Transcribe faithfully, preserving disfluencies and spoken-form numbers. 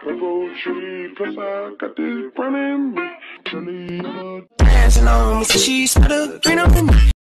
Purple tree, plus I got this running me. Dancing on me, so she started green up in me.